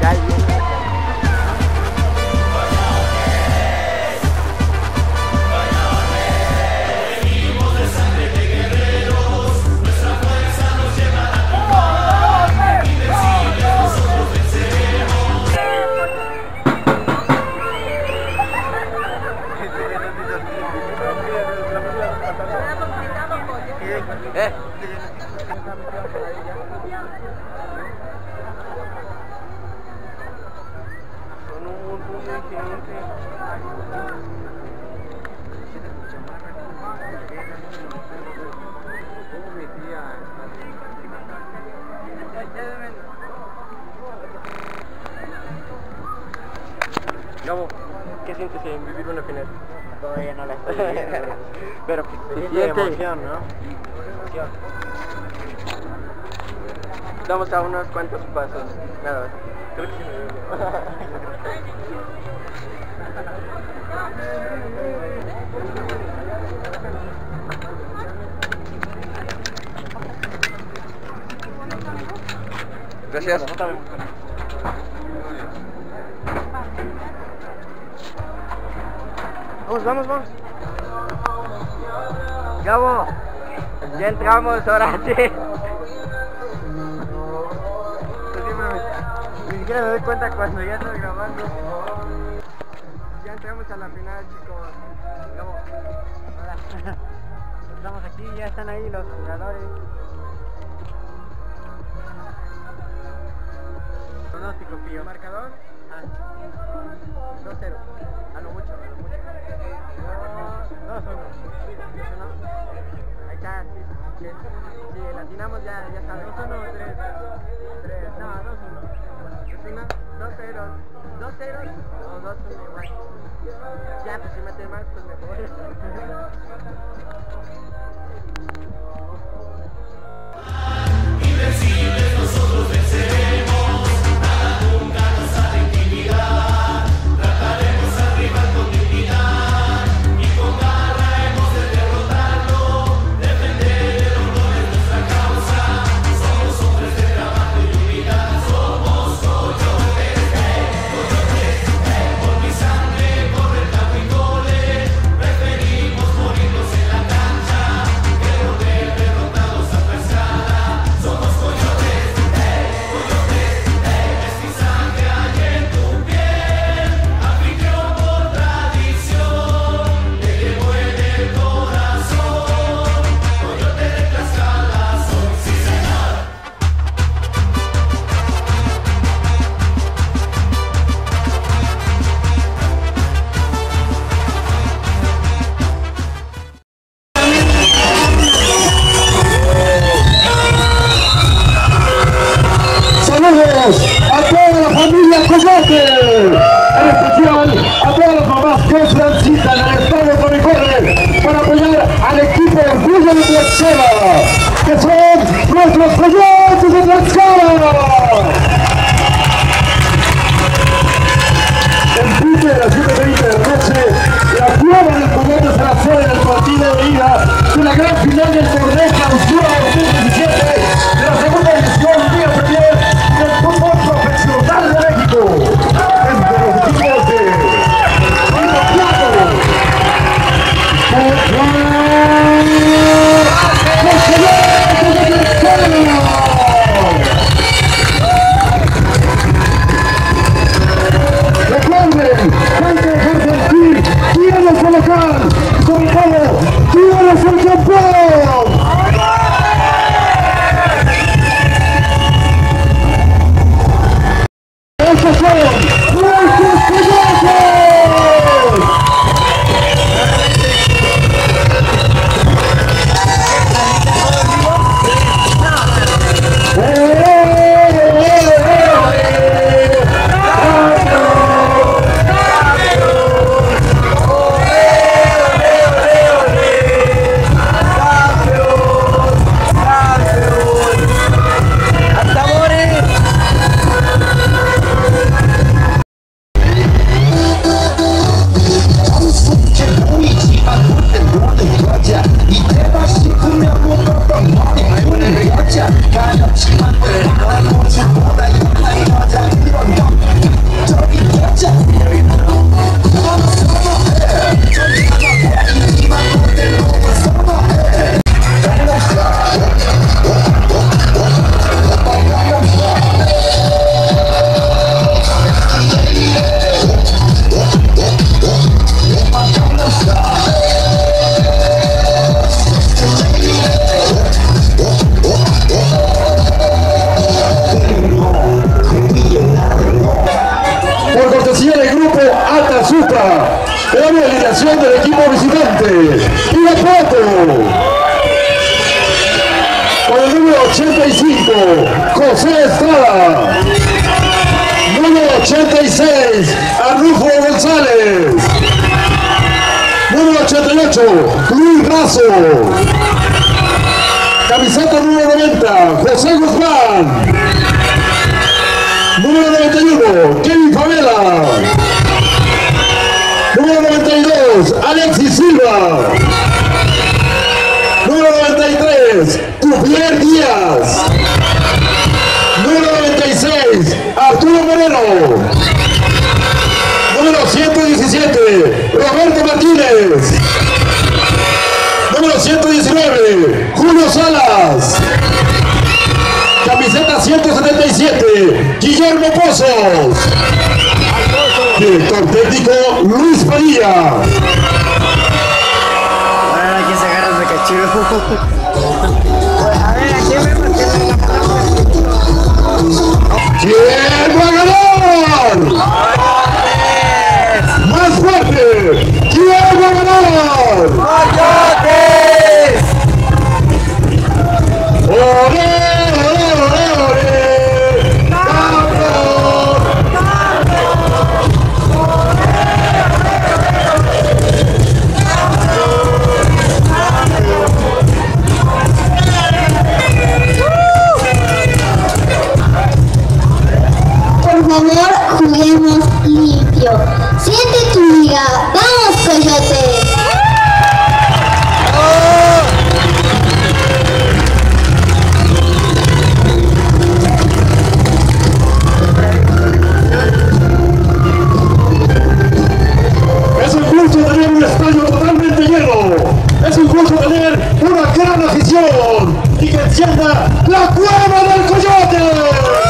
Ya ahí viene. Son un montón de gente. Mi tía. Gabo, ¿qué sientes en vivir una final? Todavía no la estoy viendo. Pero Se se siente siente emoción, ¿no? Damos a unos cuantos pasos. Nada, creo que sí me dio. Gracias. Vamos. Gabo, ya entramos, ahora sí. Ni siquiera me doy cuenta cuando ya estoy grabando. Ya entramos a la final, chicos. Gabo, hola. Estamos aquí, ya están ahí los jugadores. Pronóstico, Pío. ¿Marcador? 2-0. A lo mucho. 2-1. Ahí está, sí. Si latinamos ya sabes. 2-1 o 3. No, 2-1. 2-0. 2-0 o 2-1 igual. Ya, pues si mete más, pues mejor. Invencibles nosotros venceremos, nada nunca nos hará intimidar, trataremos al rival con dignidad y con garra hemos de derrotarlo, defender el honor de nuestra causa, somos hombres de trabajo y unidad, somos coyotes, por mi sangre corre el campo y gole, preferimos morirnos en la cancha que volver derrotados a tu escala. Somos coyotes, es mi sangre hay en tu piel, anfitrión por tradición, te llevo en el corazón, coyote de Tlaxcala soy, sí señor. Saludos a toda la familia Coyote, en especial a todas las mamás que transitan el estadio Corre para apoyar al equipo Orgullo de Tlaxcala, que son nuestros Coyotes de Tlaxcala. En punto de las 7:20 de la noche, la prueba del Coyote será fuera del partido de ida de la gran final del torneo Clausura 2017 de la segunda edición Liga Premier del fútbol profesional de México, entre los equipos de Irapuato, alineación del equipo visitante. Irapuato. Con el número 85, José Estrada. Número 86, Arnulfo González. Número 88, Luis Razo. Camiseta número 90, José Guzmán. Número 91, Kevin Favela. Número 92, Alexis Silva. Número 93, Tupier Díaz. Número 96, Arturo Moreno. Número 117, Roberto Martínez. Número 119, Julio Salas. Camiseta 177, Guillermo Pozos. Director técnico, Luis Padilla. Ahora aquí se agarran de cachivo. A ver, aquí vemos que ¿Quién va a ganar? ¡Más fuerte! ¿Quién va a ganar? ¡Coyotes! ¡Ore, ore, ore, ore! ¡Campeón! Por favor, juguemos limpio. Siente tu liga. ¡Vamos, Coyotes! Es un gusto tener un estadio totalmente lleno. Es un gusto tener una gran afición y que encienda la cueva del Coyote.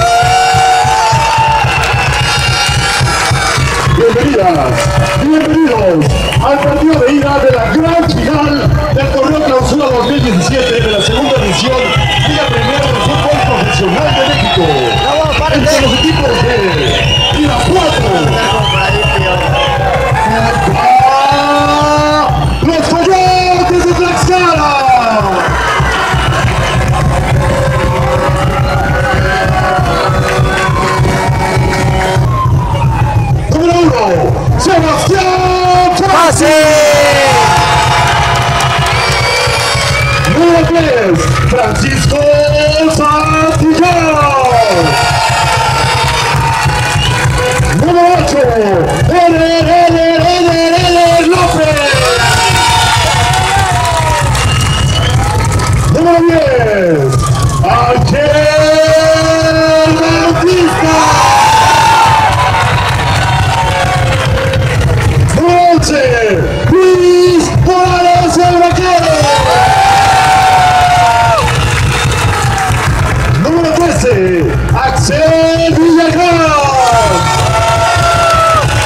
Bienvenidas, bienvenidos al partido de ida de la gran final del torneo Clausura 2017 de la segunda edición Liga Premier del Fútbol Profesional de México. Entre los equipos de Irapuato, los Coyotes de Tlaxcala. Número 1, Sebastián Fácil. Número 3, Francisco Santillán. Número 8, Eder López. Número 10, Ángel Bautista. Número 11, Luis Morales el Vaquero. Número 13, Axel Villagrán.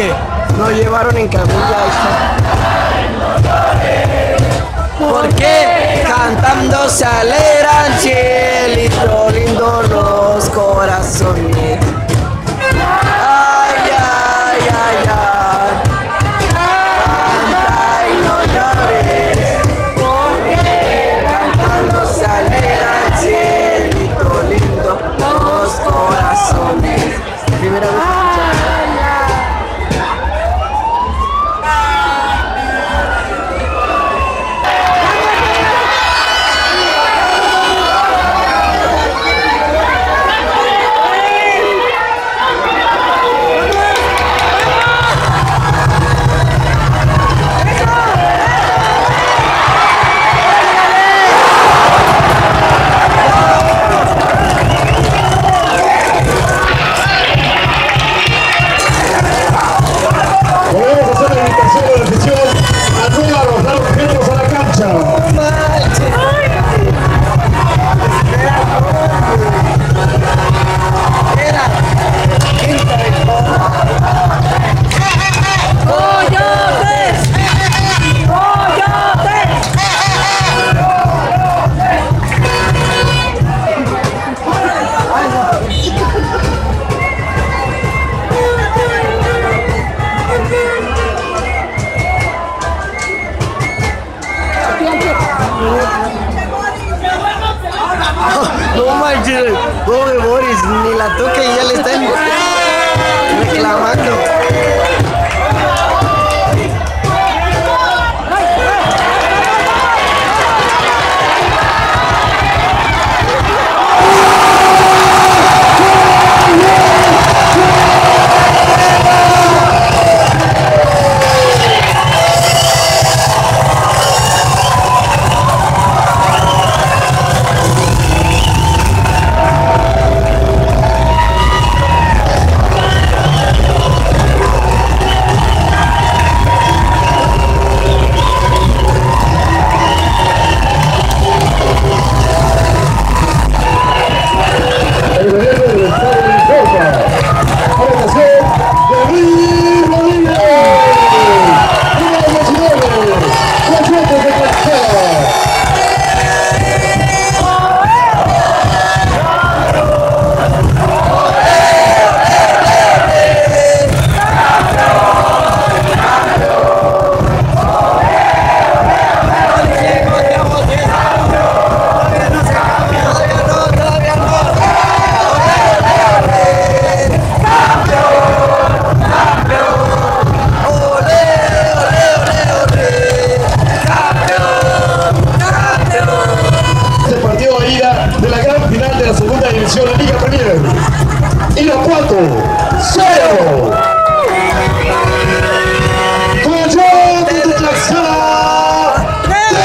que no llevaron en camilla. Porque cantando se alegran, cielito lindo los corazones. Ay, ay, ay, ay. Canta y no llores. Porque cantando se alegran, cielito lindo los corazones. Primera vez. No manches, pobre Boris, ni la toque y ya le están reclamando. Irapuato 0. Coyote de Tlaxcala 3.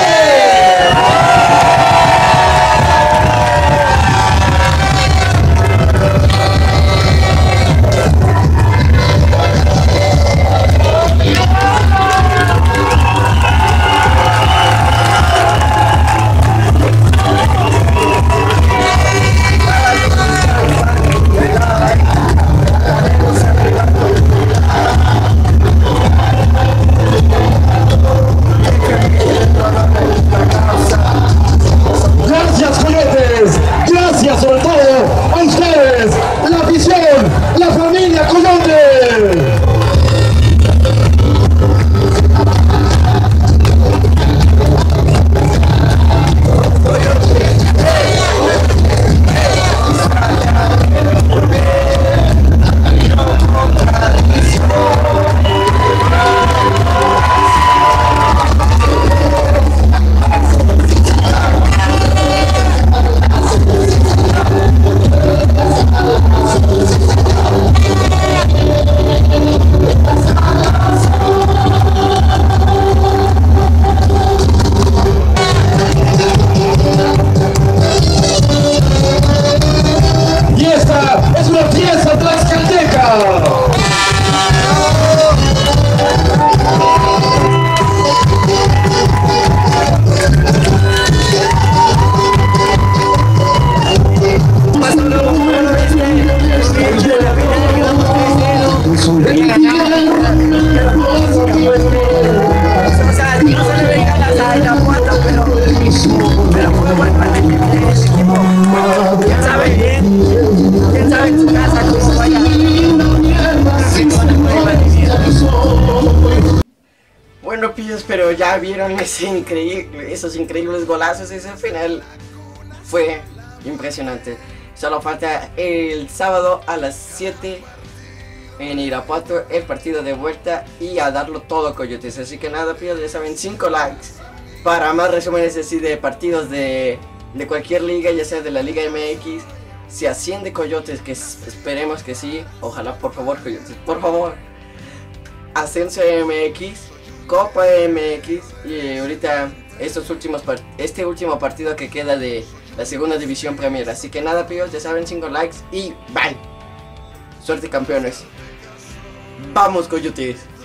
Ya vieron esos increíbles golazos, ese final fue impresionante. Solo falta el sábado a las 7 en Irapuato el partido de vuelta y a darlo todo, coyotes. Así que nada, pillos, ya saben, 5 likes para más resúmenes así de partidos de cualquier liga, ya sea de la Liga MX. Si asciende coyotes, que esperemos que sí, ojalá, por favor, coyotes, por favor. Ascenso MX, Copa MX y ahorita este último partido que queda de la segunda división Premier. Así que nada, pillos, ya saben, 5 likes y bye. Suerte, campeones. Vamos, coyotes.